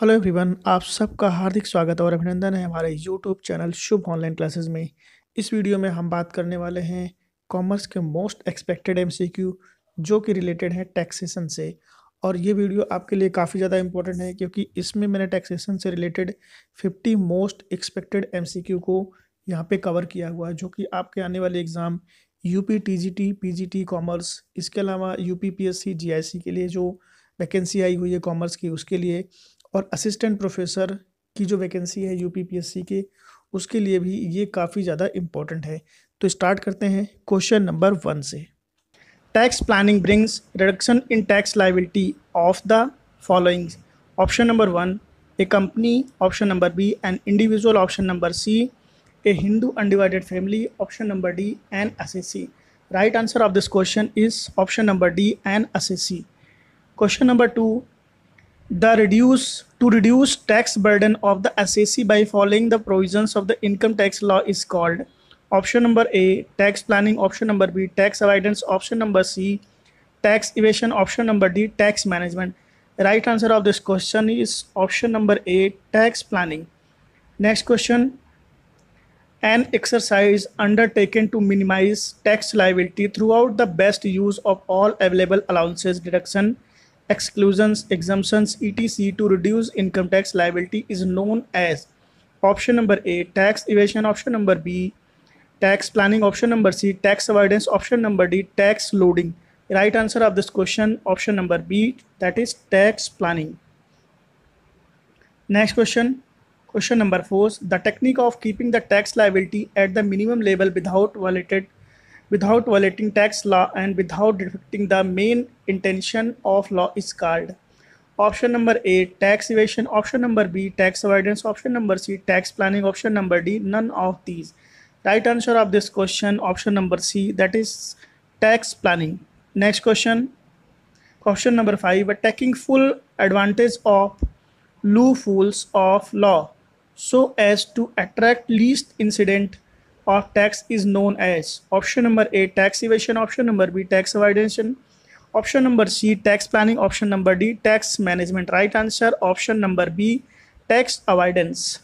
Hello everyone, आप सबका हार्दिक स्वागत और अभिनंदन है हमारे YouTube channel Shubh online classes में। इस वीडियो में हम बात करने वाले हैं कॉमर्स के मोस्ट एक्सपेक्टेड एमसीक्यू जो कि रिलेटेड है टैक्सेशन से। और ये वीडियो आपके लिए काफ़ी ज़्यादा इंपॉर्टेंट है क्योंकि इसमें मैंने टैक्सेशन से रिलेटेड 50 मोस्ट एक्सपेक्टेड एमसीक्यू को यहाँ पे कवर किया हुआ है, जो कि आपके आने वाले exam UP TGT PGT commerce, इसके अलावा यूपी पीएससी जीआईसी के लिए जो वैकेंसी आई हुई है कॉमर्स की उसके लिए, और असिस्टेंट प्रोफेसर की जो वैकेंसी है यूपीपीएससी के उसके लिए भी ये काफ़ी ज़्यादा इम्पोर्टेंट है। तो स्टार्ट करते हैं क्वेश्चन नंबर 1 से। Tax planning brings reduction in tax liability of the following. Option number 1 a company, option number B an individual, option number C a Hindu undivided family, option number D an assessee. Right answer of this question is option number D an assessee. Question number 2, to reduce tax burden of the assessee by following the provisions of the income tax law is called. Option number A, tax planning, option number B, tax avoidance, option number C, tax evasion, option number D, tax management. Right answer of this question is option number A, tax planning. Next question, an exercise undertaken to minimize tax liability throughout the best use of all available allowances, deduction, exclusions, exemptions, etc. to reduce income tax liability is known as. Option number A, tax evasion, option number B, tax planning, option number C, tax avoidance, option number D, tax loading. Right answer of this question, option number B, that is tax planning. Next question, question number 4, the technique of keeping the tax liability at the minimum level without violating tax law and without defecting the main intention of law is called. Option number A, tax evasion, option number B, tax avoidance, option number C, tax planning, option number D, none of these. Right answer of this question, option number C, that is tax planning. Next question, question number 5, taking full advantage of loopholes of law so as to attract least incident of tax is known as. Option number A, tax evasion, option number B, tax avoidance, option number C, tax planning, option number D, tax management. Right answer, option number B, tax avoidance.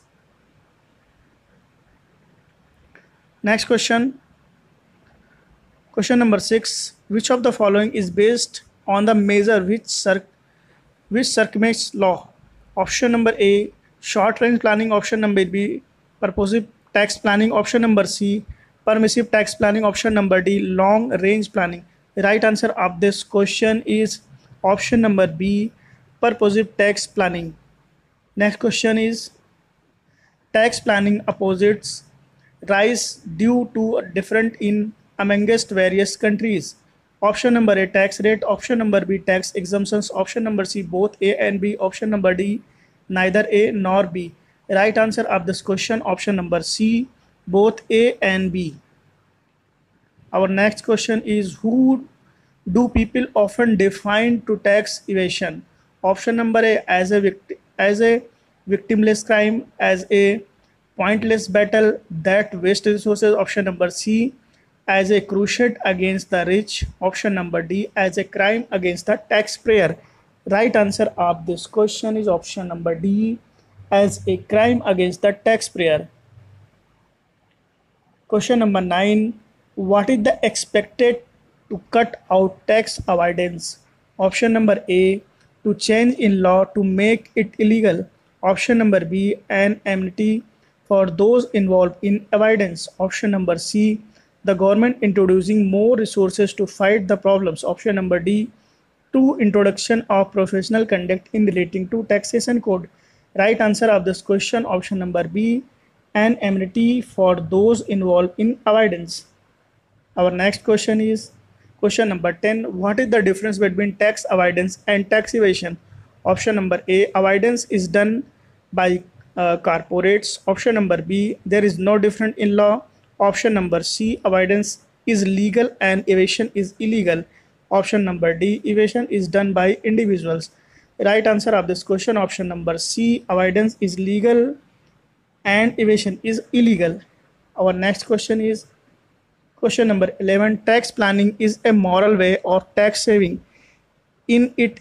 Next question, question number 6, which of the following is based on the measure which circumvents law? Option number A, short range planning, option number B, purposive tax planning, option number C, permissive tax planning, option number D, long range planning. The right answer of this question is option number B, purposive tax planning. Next question is, tax planning opposites rise due to different in amongst various countries. Option number A, tax rate, option number B, tax exemptions, option number C, both A and B, option number D, neither A nor B. Right answer of this question, option number C, both A and B. Our next question is, who do people often define to tax evasion? Option number A, as a victimless crime, as a pointless battle that wastes resources. Option number C, as a crusade against the rich. Option number D, as a crime against the taxpayer. Right answer of this question is option number D, as a crime against the taxpayer. Question number 9, what is the expected to cut out tax avoidance? Option number A, to change in law to make it illegal. Option number B, an amnesty for those involved in avoidance. Option number C, the government introducing more resources to fight the problems. Option number D, to introduction of professional conduct in relating to taxation code. Right answer of this question, option number B, an amnesty for those involved in avoidance. Our next question is question number 10, what is the difference between tax avoidance and tax evasion? Option number A, avoidance is done by corporates. Option number B, there is no difference in law. Option number C, avoidance is legal and evasion is illegal. Option number D, evasion is done by individuals. Right answer of this question, option number C, avoidance is legal and evasion is illegal. Our next question is question number 11, tax planning is a moral way of tax saving. In it,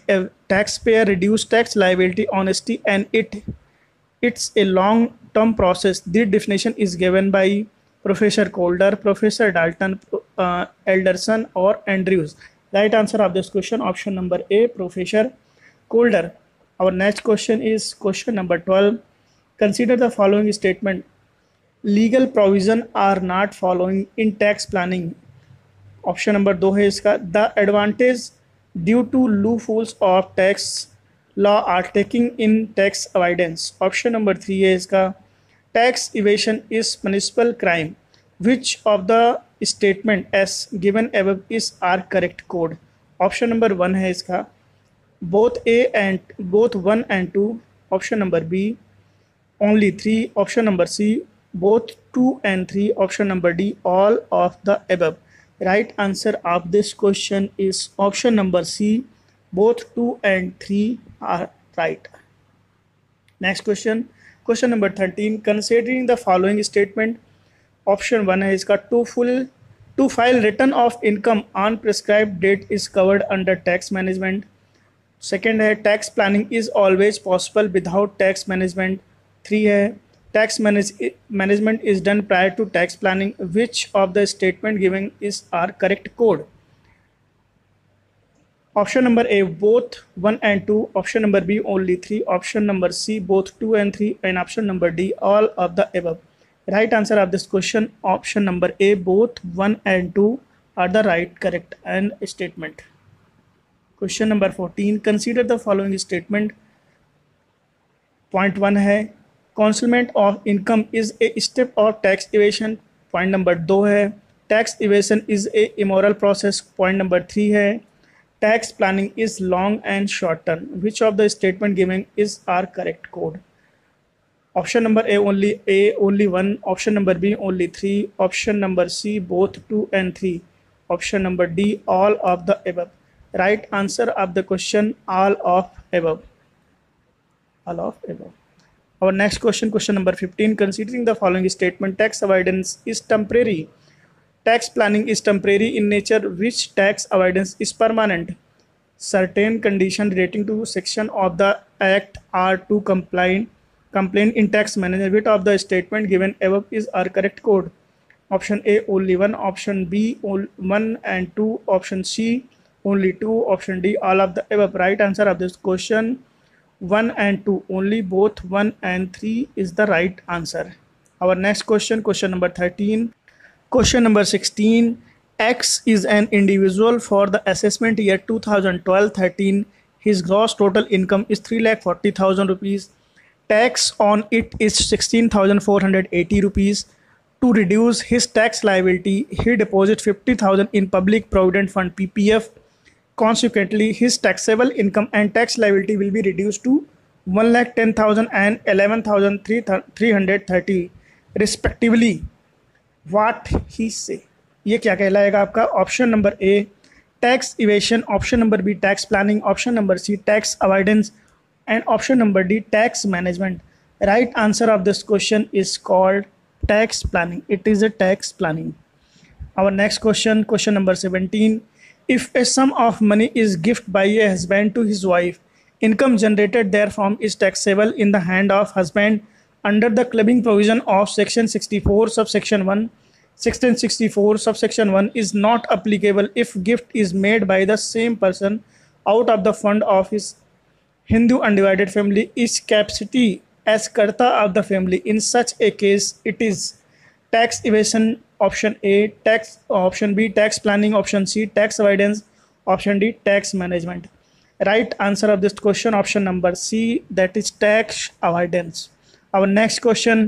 taxpayer, reduce tax liability, honesty, and it's a long-term process. The definition is given by Professor Calder, Professor Dalton, Elderson, or Andrews. Right answer of this question, option number A, Professor Calder. Our next question is question number 12. Consider the following statement. Legal provision are not following in tax planning. Option number 2 है इसका, the advantage due to loopholes of tax law are taking in tax avoidance. Option number 3 है इसका, tax evasion is punishable crime. Which of the statements given above is are correct code. Option number 1 है इसका, both both 1 and 2. Option number B, only 3. Option number C, both 2 and 3. Option number D, all of the above. Right answer of this question is option number C, both 2 and 3 are right. Next question, question number 13. Considering the following statement, option 1 है इसका, to file return of income on prescribed date is covered under tax management. Second है, tax planning is always possible without tax management. 3 है, tax management is done prior to tax planning. Which of the statement given is our correct code? Option number A, both 1 and 2. Option number B, only 3. Option number C, both 2 and 3. And option number D, all of the above. Right answer of this question, option number A, both 1 and 2 are the right correct and statement. Question number 14. Consider the following statement. Point 1 है, concealment of income is a step of tax evasion. Point number 2 है, tax evasion is a immoral process. Point number 3 है, tax planning is long and short term. Which of the statement given is our correct code? Option number A, only 1. Option number B, only 3. Option number C, both 2 and 3. Option number D, all of the above. Right answer of the question, all of above. All of above. Our next question, question number 15. Considering the following statement, tax avoidance is temporary. Tax planning is temporary in nature. Which tax avoidance is permanent? Certain conditions relating to section of the act are to complain in tax management. Which of the statement given above is our correct code? Option A, only 1. Option B, 1 and 2. Option C, only 2. Option D, all of the above. Right answer of this question, 1 and 2. Only both 1 and 3 is the right answer. Our next question, question number 13. Question number 16. X is an individual for the assessment year 2012-13. His gross total income is 3,40,000 rupees. Tax on it is 16,480 rupees. To reduce his tax liability, he deposits 50,000 in Public Provident Fund (PPF). Consequently, his taxable income and tax liability will be reduced to 1,10,000 and 11,330 respectively. What he say? ये क्या कहलाएगा आपका? Option number A, tax evasion. Option number B, tax planning. Option number C, tax avoidance. And option number D, tax management. Right answer of this question is called tax planning. It is a tax planning. Our next question, question number 17. If a sum of money is gifted by a husband to his wife, income generated therefrom is taxable in the hand of husband under the clubbing provision of section 64 subsection 1. Section 64 subsection 1 is not applicable if gift is made by the same person out of the fund of his Hindu undivided family is capacity as karta of the family. In such a case, it is tax evasion, option A, tax, option B, tax planning, option C, tax avoidance, option D, tax management. Right answer of this question, option number C, that is tax avoidance. Our next question.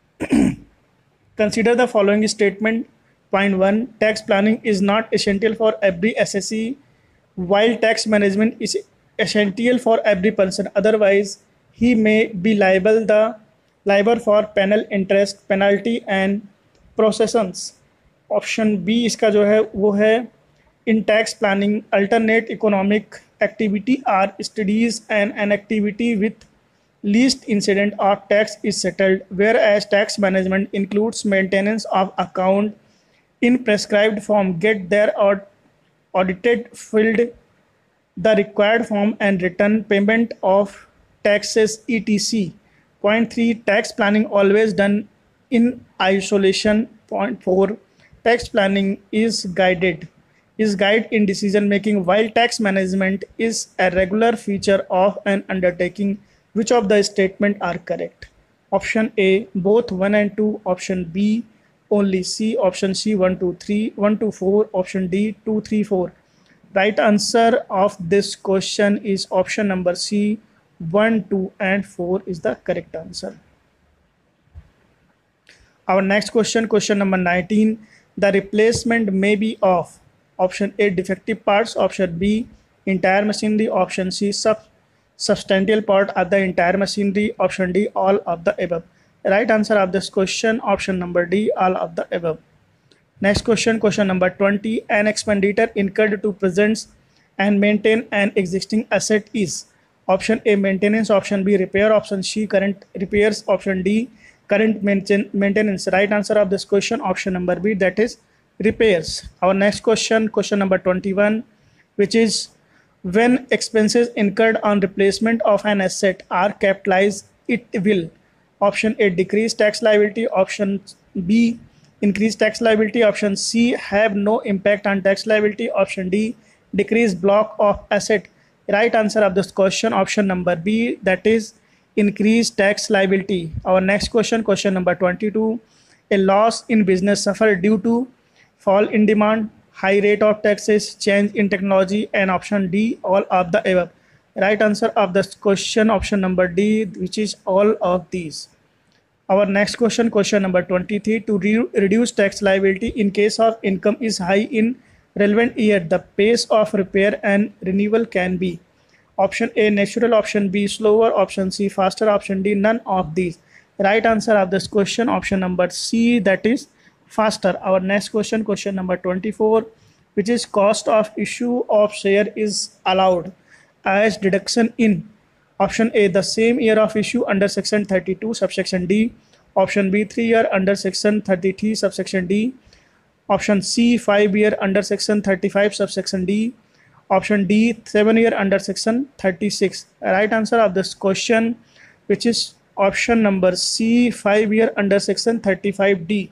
Consider the following statement. Point 1. Tax planning is not essential for every assessee, while tax management is essential for every person. Otherwise, he may be liable for penal interest, penalty and processions. Option B इसका जो है वो है, in tax planning, alternate economic activity are studies and an activity with least incident of tax is settled, whereas tax management includes maintenance of account in prescribed form, get their audited, filled, the required form and return payment of taxes etc. Point 3, tax planning always done in isolation. Point 4, tax planning is guide in decision making, while tax management is a regular feature of an undertaking. Which of the statement are correct? Option A, both 1 and 2. Option B, only C. Option C, 1 2 3, 1 2 4. Option D, 2 3 4. Right answer of this question is option number C. 1, 2 and 4 is the correct answer. Our next question, question number 19. The replacement may be of option A, defective parts, option B, entire machinery, option C, substantial part of the entire machinery, option D, all of the above. Right answer of this question, option number D, all of the above. Next question, question number 20. An expenditure incurred to present and maintain an existing asset is option A, maintenance, option B, repair, option C, current repairs, option D, current maintenance. Right answer of this question, option number B, that is repairs. Our next question, question number 21, which is when expenses incurred on replacement of an asset are capitalized, it will option A, decrease tax liability, option B, increase tax liability, option C, have no impact on tax liability, option D, decrease block of asset. Right answer of this question, option number B, that is increase tax liability. Our next question, question number 22. A loss in business suffered due to fall in demand, high rate of taxes, change in technology, and option D, all of the above. Right answer of this question, option number D, which is all of these. Our next question, question number 23. To reduce tax liability in case of income is high in relevant year, the pace of repair and renewal can be option A, natural, option B, slower, option C, faster, option D, none of these. Right answer of this question, option number C, that is faster. Our next question, question number 24, which is cost of issue of share is allowed as deduction in option A, the same year of issue under section 32 subsection D, option B, 3 year under section 33 subsection D, option C, 5 year under section 35 subsection D, option D, 7 year under section 36. Right answer of this question, which is option number C, 5 year under section 35D.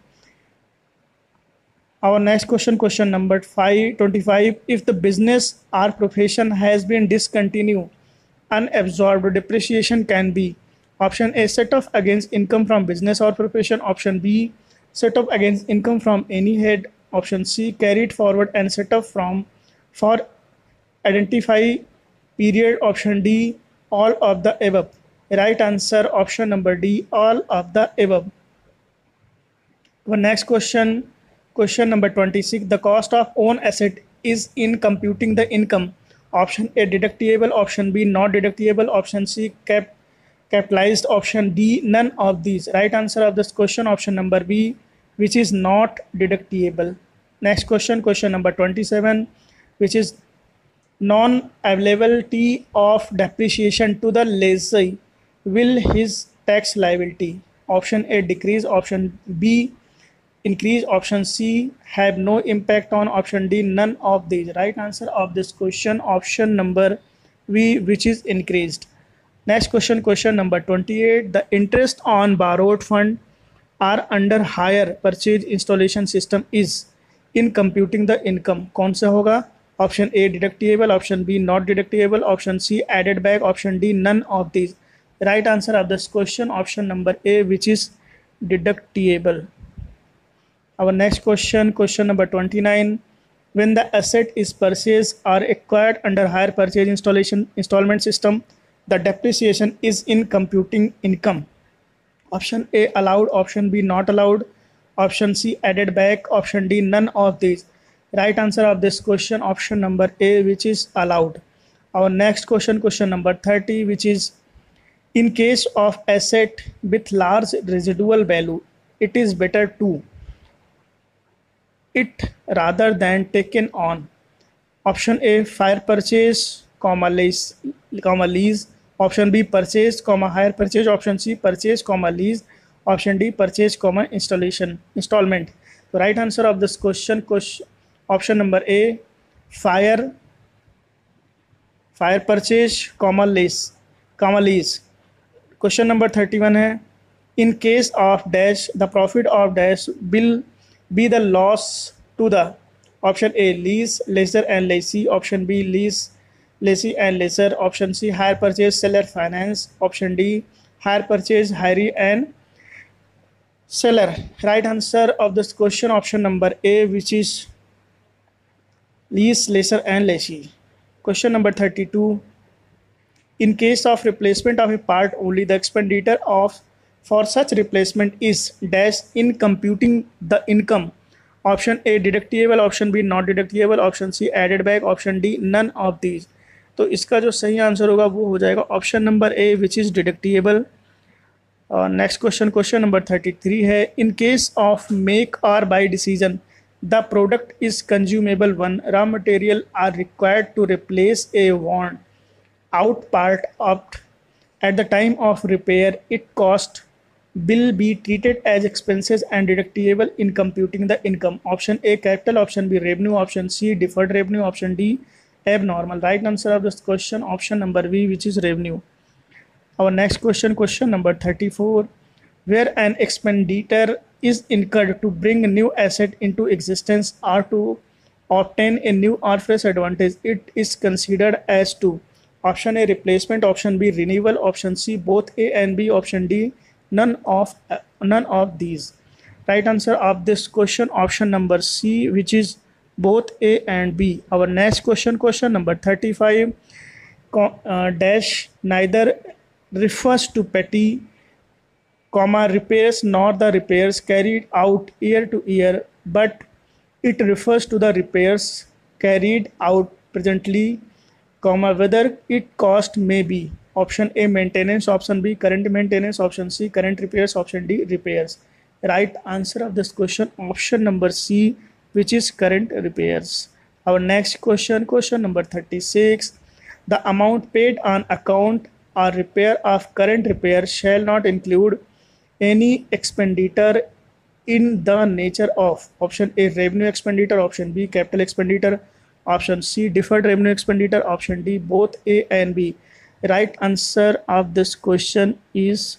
Our next question, question number 25. If the business or profession has been discontinued, unabsorbed depreciation can be option A, set off against income from business or profession, option B, set off against income from any head, option C, carried forward and set off from for identify period, option D, all of the above. Right answer, option number D, all of the above. Our next question, question number 26. The cost of own asset is in computing the income. Option A, deductible, option B, not deductible, option C, capitalized, option D, none of these. Right answer of this question, option number B, which is not deductible. Next question, question number 27, which is non-availability of depreciation to the lessee will his tax liability. Option A, decrease, option B, increase, option C, have no impact on, option D, none of these. Right answer of this question, option number B, which is increased. Next question, question number 28. The interest on borrowed fund are under hire purchase installation system is in computing the income. कौन सा होगा? Option A, deductible, option B, not deductible, option C, added back, option D, none of these. Right answer of this question, option number A, which is deductible. Our next question, question number 29. When the asset is purchased or acquired under hire purchase installment system, the depreciation is in computing income. Option A, allowed, option B, not allowed, option C, added back, option D, none of these. Right answer of this question, option number A, which is allowed. Our next question, question number 30, which is in case of asset with large residual value, it is better to it rather than taken on. Option A, fire purchase, lease, option B, purchase, hire purchase, option C, purchase, lease, option D, purchase, installment. The right answer of this question, option number A, fire fire purchase comma lease. Question number 31 है, in case of dash the profit of dash will be the loss to the option A lease lessor and lessee, option B lease lessee and lessor, option C hire purchase seller finance, option D hire purchase hiree and seller. Right answer of this question option number A, which is lease, lesser and lessee. Question number 32. In case of replacement of a part only, the expenditure of for such replacement is dash in computing the income. Option A deductible, option B not deductible, option C added back, option D none of these. तो इसका जो सही answer होगा वो हो जाएगा option number A, which is deductible. Next question, question number 33 है, in case of make or buy decision the product is consumable one raw material are required to replace a worn out part of at the time of repair, it cost will be treated as expenses and deductible in computing the income. Option A capital, option B revenue, option C deferred revenue, option D abnormal. Right answer of this question option number B, which is revenue. Our next question, question number 34, where an expenditure is incurred to bring a new asset into existence or to obtain a new or fresh advantage, it is considered as to option A replacement, option B renewal, option C both A and B, option D none of these. Right answer of this question option number C, which is both A and B. Our next question, question number 35, dash neither refers to petty, repairs nor the repairs carried out year to year, but it refers to the repairs carried out presently, whether it cost may be option A maintenance, option B current maintenance, option C current repairs, option D repairs. Right answer of this question option number C, which is current repairs. Our next question, question number 36, the amount paid on account or repair of current repair shall not include any expenditure in the nature of option A revenue expenditure, option B capital expenditure, option C deferred revenue expenditure, option D both A and B. Right answer of this question is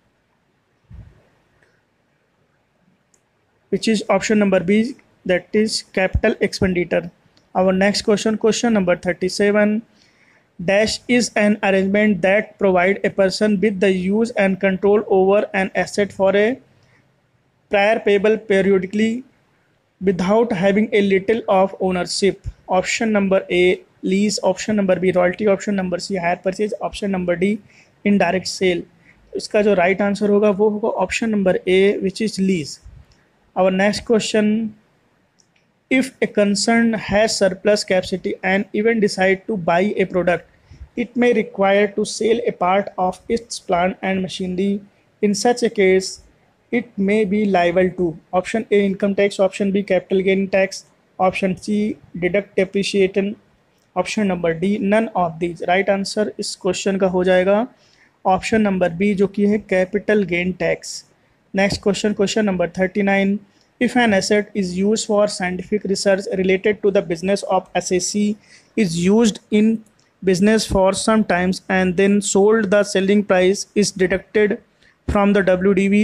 which is option number B, that is capital expenditure. Our next question, question number 37, dash is an arrangement that provide a person with the use and control over an asset for a prior payable periodically without having a little of ownership. Option number A lease, option number B royalty, option number C hire purchase, option number D indirect sale. इसका जो right answer होगा वो होगा option number A, which is lease. Our next question, if a concern has surplus capacity and even decide to buy a product, it may require to sell a part of its plant and machinery. In such a case, it may be liable to option A income tax, option B capital gain tax, option C deduct depreciation, option number D none of these. Right answer इस question का हो जाएगा option number B, जो कि है capital gain tax. Next question, question number 39, if an asset is used for scientific research related to the business of SAC is used in business for some times and then sold, the selling price is deducted from the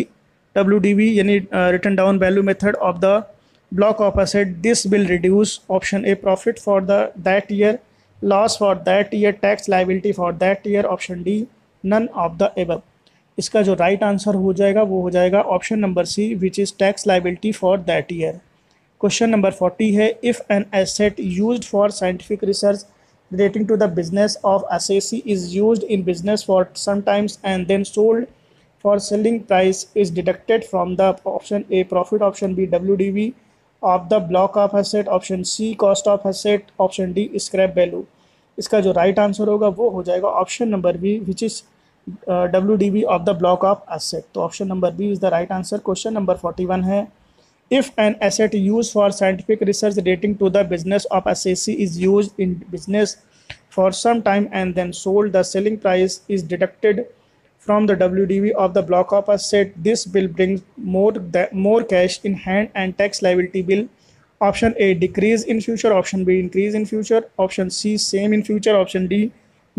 WDV यानी written down value method of the block of asset. This will reduce option A profit for that year, loss for that year, tax liability for that year, option D none of the above. इसका जो right answer हो जाएगा वो हो जाएगा option number C, which is tax liability for that year. Question number 40 है, if an asset used for scientific research relating to the business of SAC is used in business for some times and then sold, for selling price is deducted from the option A profit, option B WDV of the block of asset, option C cost of asset, option D scrap value. इसका जो right answer होगा वो हो जाएगा option number B, which is WDV of the block of asset. तो option number B is the right answer. Question number 41 है, if an asset used for scientific research relating to the business of SAC is used in business for some time and then sold, the selling price is deducted from the WDV of the block of asset. This will bring more cash in hand and tax liability will option A decrease in future, option B increase in future, option C same in future, option D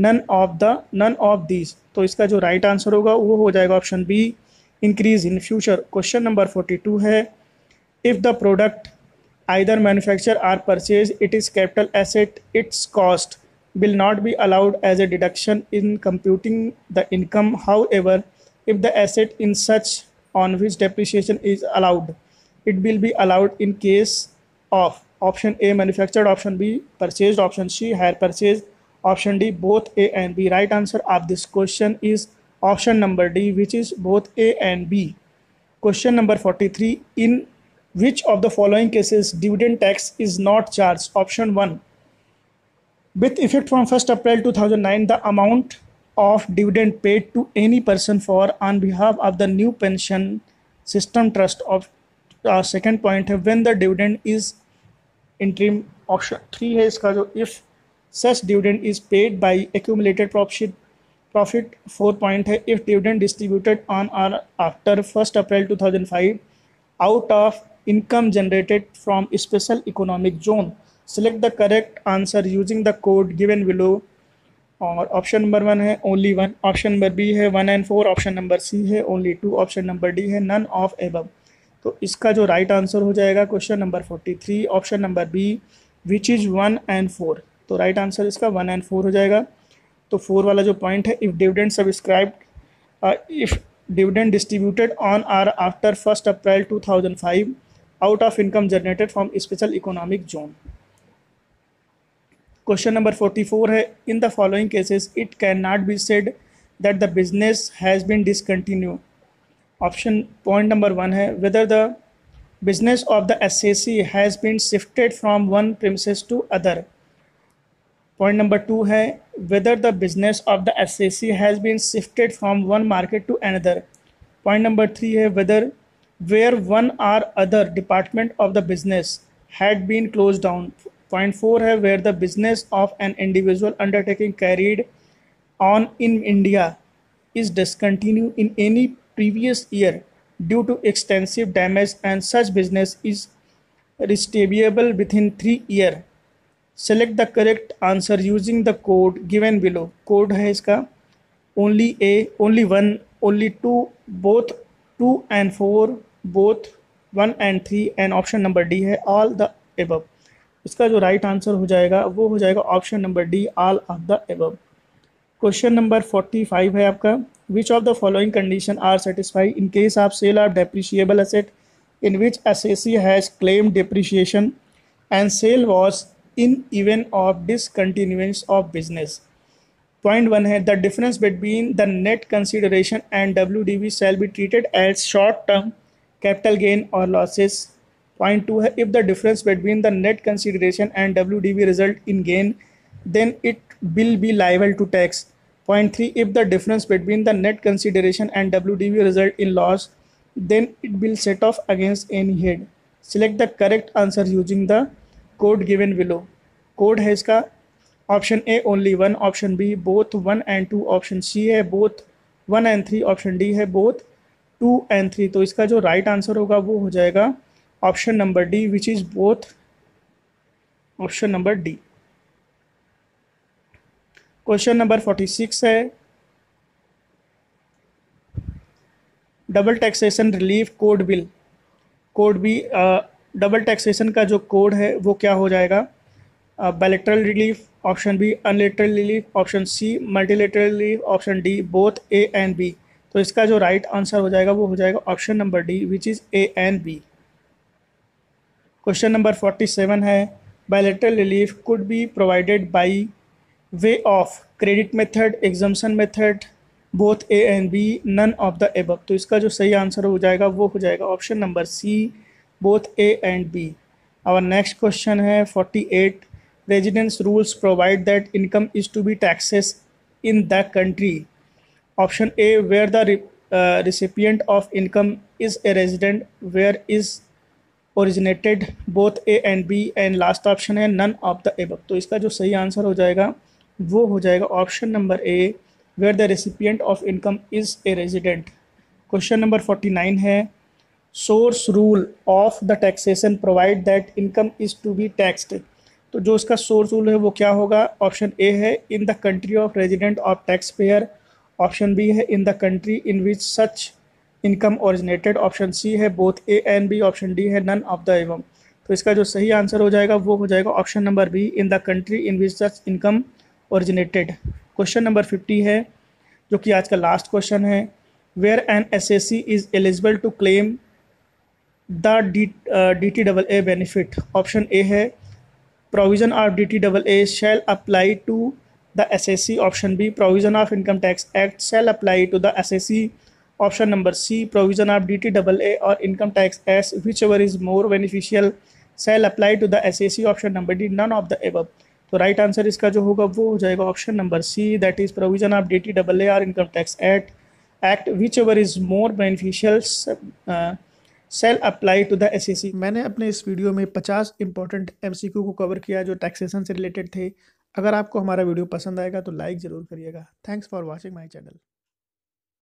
none of these. तो इसका जो right answer होगा वो हो जाएगा option B increase in future. Question number 42 है, if the product either manufacture or purchase it is capital asset, its cost will not be allowed as a deduction in computing the income. However, if the asset in such on which depreciation is allowed, it will be allowed in case of option A manufactured, option B purchased, option C hire purchase, option D both A and B. Right answer of this question is option number D, which is both A and B. Question number 43, in which of the following cases dividend tax is not charged? Option 1, with effect from 1st April 2009, the amount of dividend paid to any person for on behalf of the new pension system trust of second point है when the dividend is interim. Option 3 है इसका जो if such dividend is paid by accumulated profit 4 point है if dividend distributed on or after 1st April 2005 out of income generated from special economic zone. Select the correct answer using the code given below. और option number 1 है only 1, option number B है 1 and 4, option number C है only 2, option number D है none of above. तो इसका जो right answer हो जाएगा question number 43 option number B which is 1 and 4। तो राइट आंसर इसका 1 and 4 हो जाएगा। तो 4 वाला जो पॉइंट है, if dividend subscribed if dividend distributed on or after 1st April 2005 out of income generated from special economic zone. Question number 44 है, in the following cases it cannot be said that the business has been discontinued. Option point number 1 है whether the business of the SAC has been shifted from one premises to other. Point number 2 है whether the business of the SAC has been shifted from one market to another. Point number 3 है whether where one or other department of the business had been closed down. Point 4 है where the business of an individual undertaking carried on in India is discontinued in any previous year due to extensive damage and such business is restateable within 3 years. Select the correct answer using the code given below. Code है इसका only A, only 1, only 2, both 2 and 4, both 1 and 3 and option number D है all the above. इसका जो right answer हो जाएगा वो हो जाएगा option number D all of the above. Question number 45 है आपका, which of the following condition are satisfy in case of sale of depreciable asset in which assessee has claim depreciation and sale was in event of discontinuance of business. Point 1 है the difference between the net consideration and WDV shall be treated as short term capital gain or losses. Point 2 है if the difference between the net consideration and WDV result in gain then it will be liable to tax. Point 3 if the difference between the net consideration and WDV result in loss then it will set off against any head. Select the correct answer using the code given below. Code है इसका option A only 1, option B both 1 and 2, option C है both 1 and 3, option D है both 2 and 3. तो इसका जो right answer होगा वो हो जाएगा option number D which is both option number D. Question number 46 है double taxation relief could be. Could be double taxation का जो कोड है वो क्या हो जाएगा, bilateral relief, option B unilateral relief, option C multilateral relief, option D both A and B. तो इसका जो राइट आंसर हो जाएगा वो हो जाएगा option number D which is A and B. Question number 47 है bilateral relief could be provided by way of credit method, exemption method, both A and B, none of the above. तो इसका जो सही आंसर हो जाएगा वो हो जाएगा option number C both A and B. Our next question है 48. Residence rules provide that income is to be taxed in the country. Option A where the recipient of income is a resident, where is originated, both A and B, and last option है none of the above. तो इसका जो सही answer हो जाएगा वो हो जाएगा option number A where the recipient of income is a resident. Question number 49 है source rule of the taxation provide that income is to be taxed. तो जो उसका सोर्स रूल है वो क्या होगा? ऑप्शन ए है in the country of resident of tax payer, option B है in the country in which such income originated, option C है both A and B, option D है नन ऑफ द एवं। तो इसका जो सही answer हो जाएगा वो हो जाएगा option number B, in the country in which such income originated. Question number 50 है, जो कि आज का लास्ट क्वेश्चन है। Where an assessee is eligible to claim the DTAA benefit. Option A है provision of DTAA shall apply to the SSC, option B provision of Income Tax Act shall apply to the SSC, option number C provision of DTAA or Income Tax S, whichever is more beneficial shall apply to the SSC, option number D none of the above। तो right answer इसका जो होगा वो हो जाएगा option number C, that is provision of DTAA और income tax act whichever is more beneficial shall apply to the assessee. मैंने अपने इस वीडियो में 50 इंपॉर्टेंट एमसीक्यू को कवर किया जो टैक्सेशन से रिलेटेड थे। अगर आपको हमारा वीडियो पसंद आएगा तो लाइक ज़रूर करिएगा। Thanks for watching my channel.